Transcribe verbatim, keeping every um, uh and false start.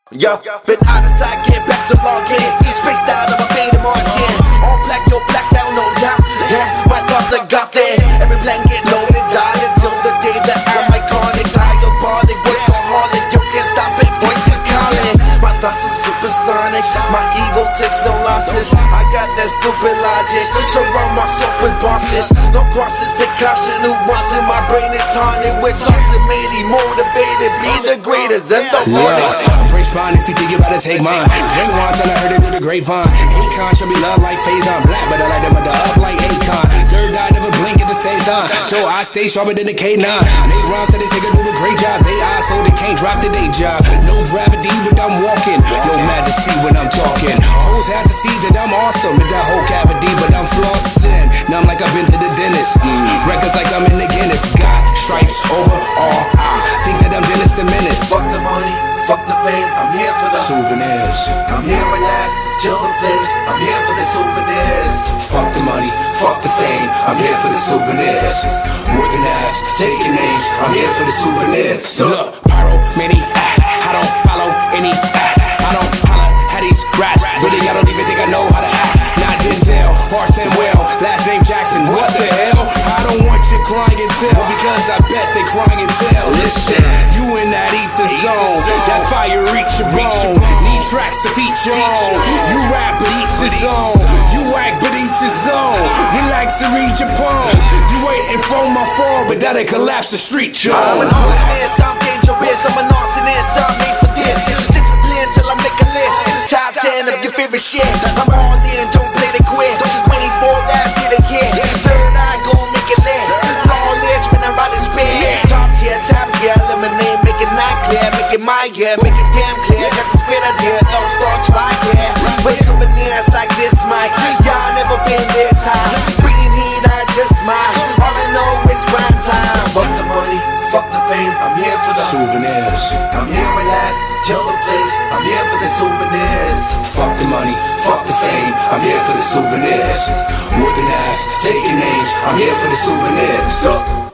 Yo, been out of sight, came back to log in. Spaced out of a faded margin. All black, yo, blacked out, no doubt. Damn, my thoughts are gothic. Every plan get loaded, die until the day that I'm iconic. Tired, body, workaholic, you can't stop it, voices calling. My thoughts are supersonic, my ego takes no losses. I got that stupid logic, surround myself with bosses. No crosses, take caution, who wants in my brain is haunted. With toxic, mainly motivated, be the greatest and the hardest. Break spine if you think you about to take mine. Drink wine till I heard it through the grapevine. Akon show me love like Faison. Black, but I like them with the up like Akon. Third eye never blink at the same time, so I stay sharper than the K nine. Nate Ron said this nigga do a great job. They eyes so they can't drop the day job. No gravity but I'm walking, no majesty when I'm talking. Hoes have to see that I'm awesome with that whole cavity, but I'm flossing. Now I'm like I've been to the dentist. Mm. Records like I'm in the Guinness. Got stripes over all. I think that I'm Dennis the Menace. Fuck the money, fuck the fame, I'm here for the souvenirs. I'm here at last, chill the flames, I'm here for the souvenirs. Fuck the money, fuck the fame, I'm here for the souvenirs. Working ass, taking names, I'm here for the souvenirs. Look, pyro, mini, ah, I don't follow any, ah, I don't holla at these rats. Really, I don't even think I know how to act. Not Denzel, Parson Well, last name Jackson, what the hell? I don't want your clientele, because I bet they clientele. Listen, you in that ether zone, that fire reach your bone. Need tracks to feature on. You rap but each his own. You act but each his own. Relax and read your poems. You waiting for my fall, but that'll collapse the street, yo. I'm an artist, I'm dangerous, I'm an arsonist, I'm made for this. Discipline till I make a list. Top ten of your favorite shit. I'm all in, don't play the quit. twenty-four, that's it again. Third eye, gon' make it lit. Flawless when I ride and spin. Top tier, top gear, eliminate, make it not clear. Make it my year, make it damn clear. Got the squid idea, don't start try, yeah. With souvenirs like this, Mike. Y'all never been this high. Bringing heat, I just mine. All I know is grind time. Fuck the money, fuck the fame, I'm here for the souvenirs. I'm here at last, chill the flames, I'm here for the souvenirs. Fuck the money, fuck the fame, I'm here for the souvenirs. Working ass, taking names, I'm here for the souvenirs. So